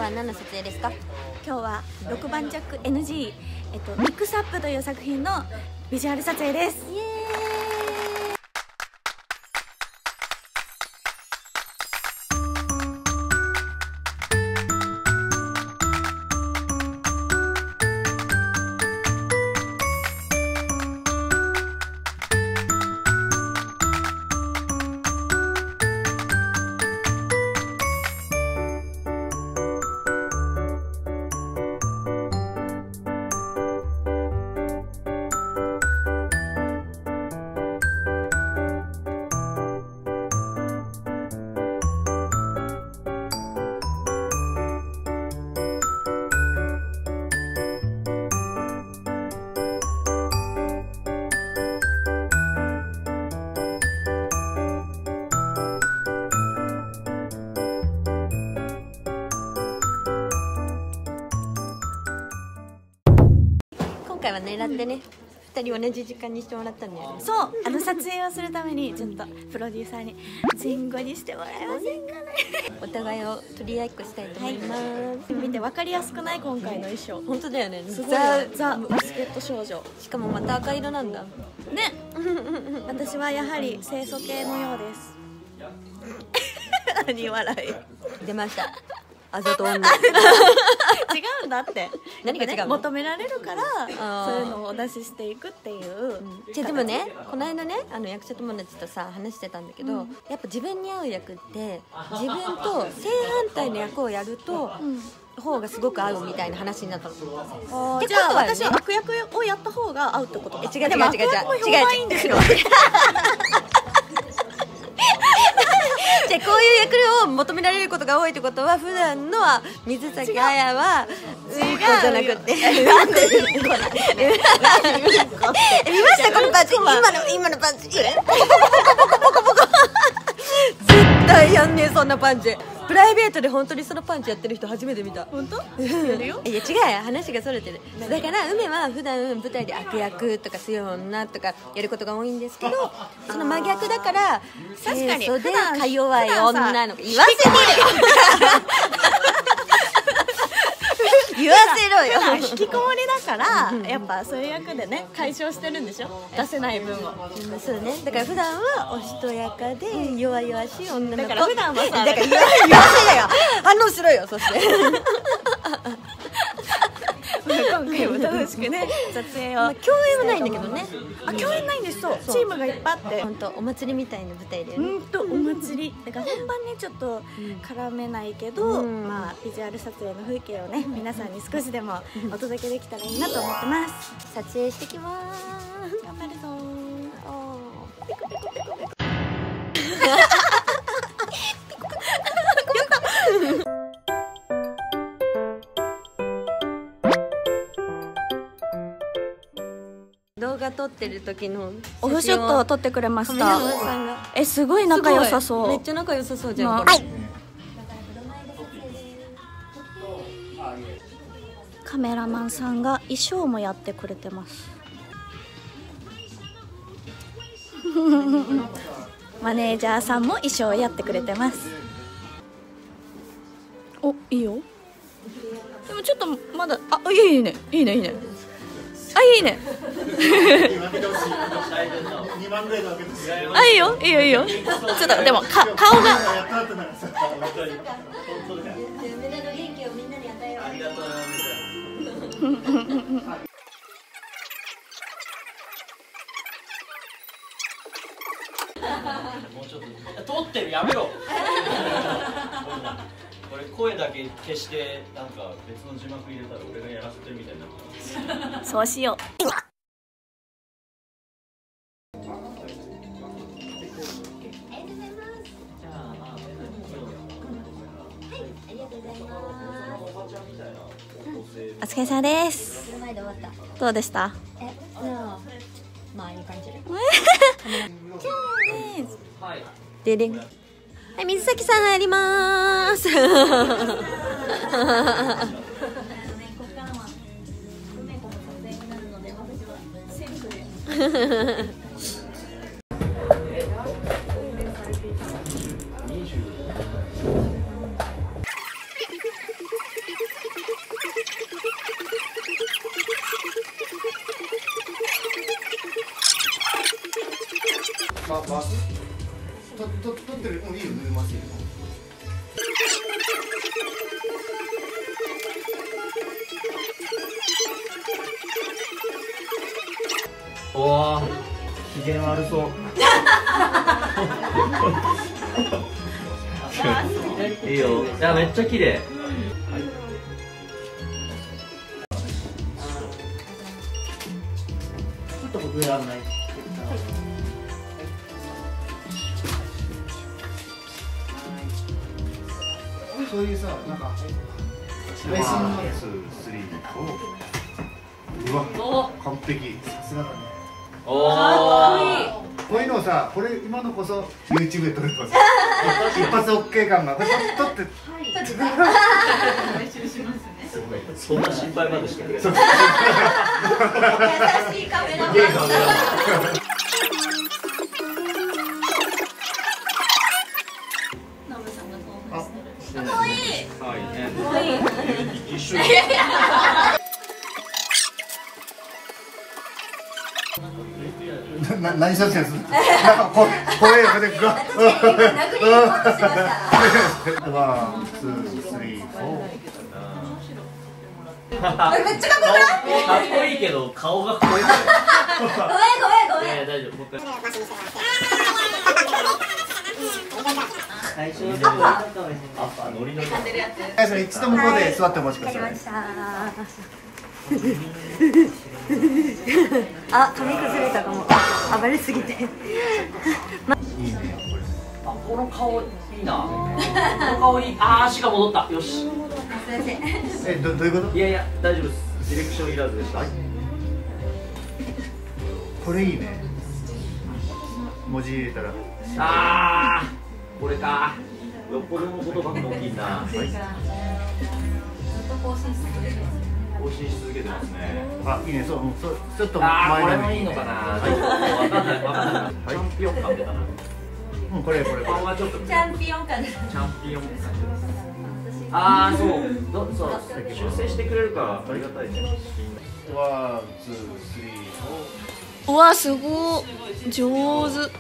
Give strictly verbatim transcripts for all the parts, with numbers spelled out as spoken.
は何の撮影ですか？ 今日はろくばんジャック エヌジー、えっと、ミックスアップという作品のビジュアル撮影です。イエーイ。 今回は狙ってね、ふたり同じ時間にしてもらったんだよね。 そう、あの撮影をするためにちょっとプロデューサーに前後にしてもらえませんかね。 お互いを取り合いっこしたいと思います、 見て分かりやすくない？今回の衣装本当だよね。 すごいよね。ザ・バスケット少女。 しかもまた赤色なんだね。私はやはり清楚系のようです。何笑い出ました、あざと女。 違うんだって。 何が違うの？ 求められるからそういうのをお出ししていくっていう、 うん、じゃあでもね、この間ね、あの役者友達とさ話してたんだけど、うん、やっぱ自分に合う役って自分と正反対の役をやると、うん、方がすごく合うみたいな話になったの。 あ、じゃあ私は悪役をやった方が合うってことか。 え、違う違う違う違う違う違う違う。じゃあこういう役を求められることが多いってことは、普段の水崎彩はうんこじゃなくて、なんでうんこなんですね。見ましたこのパンチ？今の今のパンチ。ポコポコポコ。絶対やんねえそんなパンチ。プライベートで本当にそのパンチやってる人初めて見た。 本当？やるよ。 いや違うよ、話がそれてる。だから梅は普段舞台で悪役とか強い女とかやることが多いんですけど、その真逆だから確かに清楚でか弱い女の子言わせろよ。言わせろよ。 引きこもりだからやっぱそういう役でね解消してるんでしょ、出せない分を。 そうね、だから普段はおしとやかで弱々しい女の子だから普段はさ、 だから言わせろよ。反応しろよ。そして今回も楽しくね撮影を、まあ、 共演はないんだけどね。 あ、共演ないんです。そう、チームがいっぱいあって、 本当お祭りみたいな舞台で、 うんとお祭りだから本番ねちょっと絡めないけど、うん、まあビジュアル撮影の風景をね皆さんに少しでもお届けできたらいいなと思ってます。 撮影してきます。 頑張るぞー。ピコピコピコピコ。 動画撮ってる時のオフショットを撮ってくれました。 さんがえ、すごい仲良さそう。 めっちゃ仲良さそうじゃん、 まあ、 これ。 カメラマンさんが衣装もやってくれてます。マネージャーさんも衣装をやってくれてます。お、いいよ。でもちょっとまだ、あ、いいね、いいね、いいね。あ、いいね。あ、いいよ、いいよ、いいよ。ちょっとでもか顔が。 梅田の元気をみんなに与えよう。ありがとうございます。 もうちょっと撮ってる、やめろ。これ声だけ消してなんか別の字幕入れたら俺がやらせてるみたいになって。 そうしよう。お疲れ様です。どうでした？ え、まあいい感じ。じゃあね。ででん。はい、水崎さん入りまーす。 ババスとと撮ってるもういいよ塗りますよ。 おお、機嫌悪そう。いいよ。いや、めっちゃ綺麗。ちょっと僕やらない。 そういうさ、なんかワン、ツー、スリー、フォー。うわ、完璧。さすがだね。 おお。 こういうのをさ、これ今のこそ YouTube で撮るからさ、一発 OK 感がこれ撮って。 そんな心配までしてくれる。 優しいカメラマン。かわいい。かわいいね。一緒に。 な、何撮影する？なんかここれこれが。ワン、ツー、スリー、フォー。 めっちゃかっこよくない？ かっこいいけど顔が怖い。ごめんごめんごめん。 いや大丈夫。もう一回。最初のノリノリ。 それ一度向こうで座ってお待ちください。 あ、髪崩れたかも。暴れすぎて。いいね、 これ。 あ、この顔いいな。この顔いい。あー、足が戻った。よし。 え、ど、どういうこと？ いやいや、大丈夫です。ディレクションいらずでした。 これいいね。文字入れたら。 あー、これか。よっぽどのことばっか大きいな。はい。更新し続けてますね。 あ、いいね、そう、そう、ちょっとあー、これ前のもいいのかな。わかんない、わかんない。チャンピオン感出たな。 うん、これ、これ。 これはちょっと。 チャンピオン感。 チャンピオン。ああ、そう、ど、そう、修正してくれるからありがたいね。 ワン、ツー、スリー、フォー。 うわすごい上手。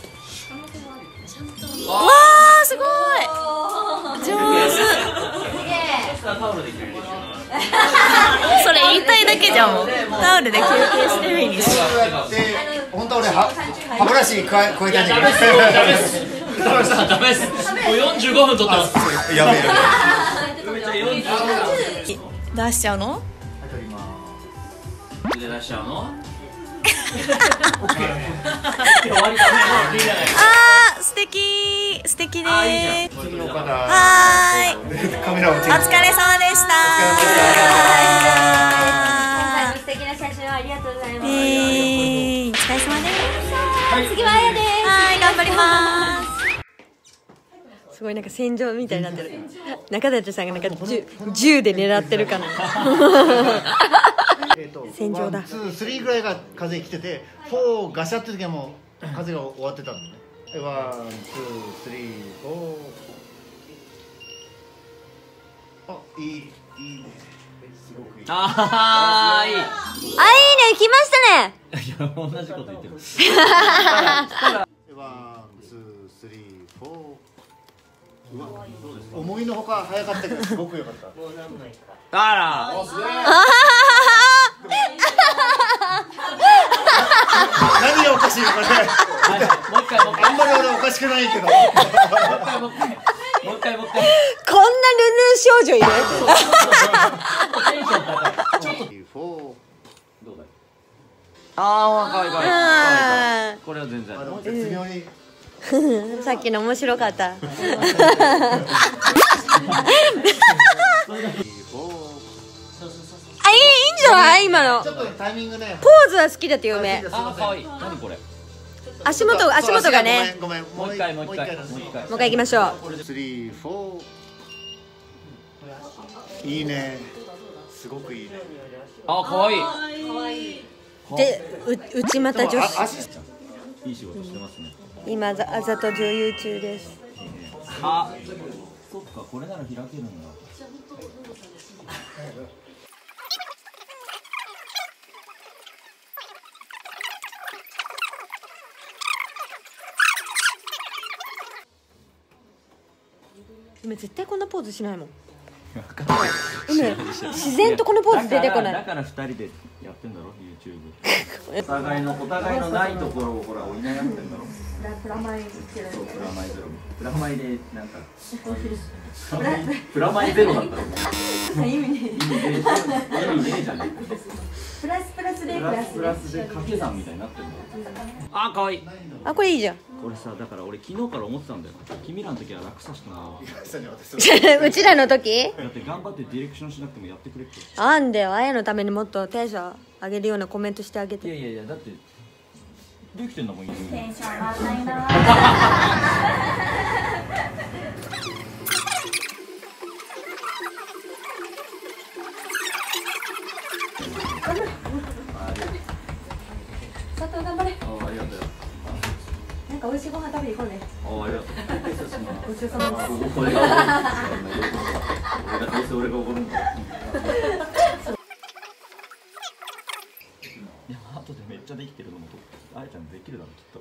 わーすごい上手。 タオルで休憩します。 それ言いたいだけじゃん。もうタオルで休憩してる意味。 で、本当は俺は歯ブラシ超え超えたんだけど。 ダメです。ダメです。もう四十五分取ってます。 やべえや出しちゃうの？ べえ。で出しちゃうの？ あー素敵素敵でーす。 次の方。 はーい。 カメラをチェック。 お疲れ様でしたー。 素敵な写真をありがとうございます。 えー、お疲れ様です。 次はあやです。 はい頑張りまーす。 すごいなんか戦場みたいになってる。中立さんがなんか銃銃で狙ってるかな。戦場だ。 ワン、ツー、スリーぐらいが風来てて、フォーガシャって時はもう風が終わってたんだね。ワン、ツー、スリー、フォー。あ、いい、いいね。すごくいい。 ああ、いい。 あ、いいね、来ましたね。 いや、同じこと言ってる。 ワン、ツー、スリー、フォー。うわ、思いのほか早かったけど、すごく良かった。 あら。 何がおかしいのこれ。 もう一回、もう一回。 あんまり俺おかしくないけど。 もう一回、もう一回。もう一回、もう一回。 こんなルルー少女いる？ テンション高い。ちょっと。 フォー。 どうだい。ああ、かわいいかわいい。これは全然。 あの絶妙に。 さっきの面白かった。あ、いい、いいんじゃない今の。 ちょっとタイミングね。 ポーズは好きだって嫁。 ああ、かわいい。何これ。 足元、足元がね。 ごめん、ごめん。 もう一回、もう一回。もう一回。 もう一回行きましょう。 スリー、フォー。いいね。すごくいいね。 ああ、かわいい。 で、う内股女子。 いい仕事してますね。 今、あざと女優中です。 あ、そっか、これなら開けるんだ。 梅絶対こんなポーズしないもん。梅自然とこのポーズ出てこない。 だからふたりでやってんだろ YouTube。 お互いのお互いのないところをほら補ってんだろ。 プラマイゼロ。 そうプラマイゼロ。プラマイでなんかプラマイゼロだったら意味ねえ。意味ねえじゃん。 プラスプラスでプラスプラスで掛け算みたいになってるんだよ。あ、可愛い。 あ、これいいじゃん。 これさ、だから俺昨日から思ってたんだよ。君らの時は楽させてな。 うちらの時だって頑張ってディレクションしなくてもやってくれって。 あんでよ、あやのためにもっとテンション上げるようなコメントしてあげて。 いやいやいや、だってできてんだもん。テンション上がんないな。佐藤頑張れ。 あ、ありがとう。 なんか美味しいご飯食べに行こうね。 あ、ありがとう。 ごちそうさまです。 俺がどうせ俺が怒るんだ。いや、後でめっちゃできてるのもあやちゃんできるだろきっと。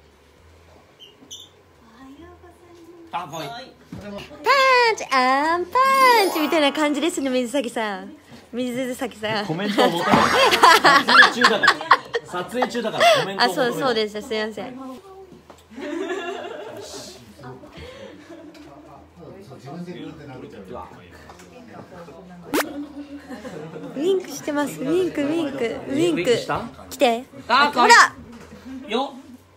あ、可愛い。 パンチアンパンチみたいな感じですね、水崎さん。水崎さん。 コメントを求める。撮影中だから。撮影中だからコメントをあ、 求める。 そうそうです。すいません。ウインクしてます。ウインクウインクウインク。来て。 あ、 ほら。 よ。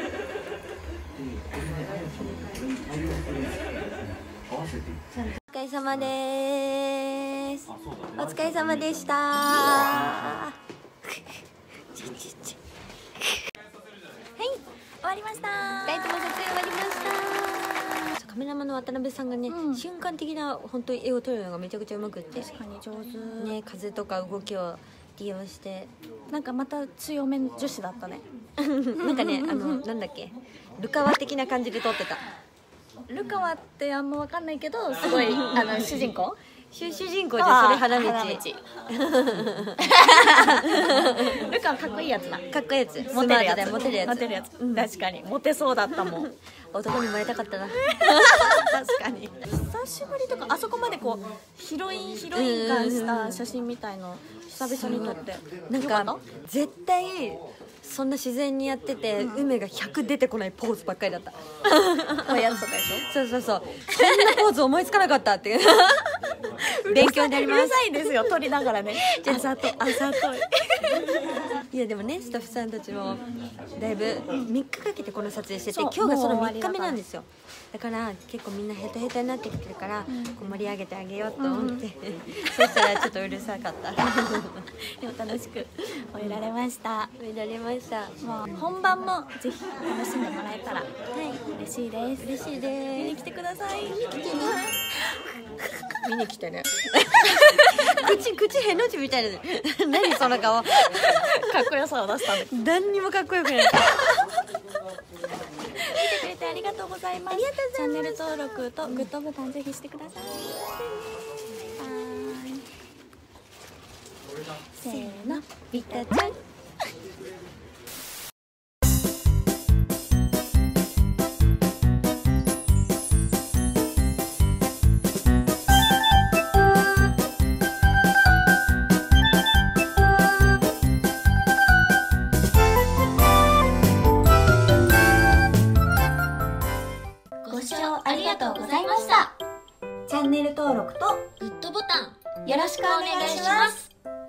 お疲れ様です。お疲れ様でした。はい、終わりました。ふたりとも撮影終わりました。カメラマンの渡辺さんがね、うん、瞬間的な本当に絵を撮るのがめちゃくちゃうまくって、 確かに上手ね、風とか動きを利用して、 なんかまた強め女子だったね。 なんかね、あのなんだっけ、ルカワ的な感じで撮ってた。 ルカワってあんま分かんないけど、すごいあの主人公主主人公じゃ、それ花道。 ルカワかっこいいやつだ。 かっこいいやつ。 モテるやつ。 モテるやつ。 モテるやつ。確かにモテそうだったもん。 男に生まれたかったな。 確かに。久しぶりとか、あそこまでこうヒロインヒロイン感した写真みたいの久々に撮って、 なんか絶対そんな自然にやってて、梅がひゃく出てこないポーズばっかりだった。 こういうやつとかでしょ。 そうそうそう。そんなポーズ思いつかなかったっていう。勉強になります。 うるさいですよ、撮りながらね。あざとあざとい。 いやでもね、スタッフさんたちもだいぶみっかかけてこの撮影してて、今日がそのみっかめなんですよ。だから結構みんなヘタヘタになってきてるから、うん、こう盛り上げてあげようと思って、うん、そしたらちょっとうるさかった。でも楽しく終えられました。 終えられました。 もう本番もぜひ楽しんでもらえたら、はい、嬉しいです。 嬉しいです。 見に来てください。見に来てね。 見に来てね。口口への字みたいな。何その顔。かっこよさを出したんだ。 何にもかっこよくない。 見てくれてありがとうございます。チャンネル登録とグッドボタンぜひしてください。せーの、 ビタちゃん。 ありがとうございました。チャンネル登録とグッドボタンよろしくお願いします。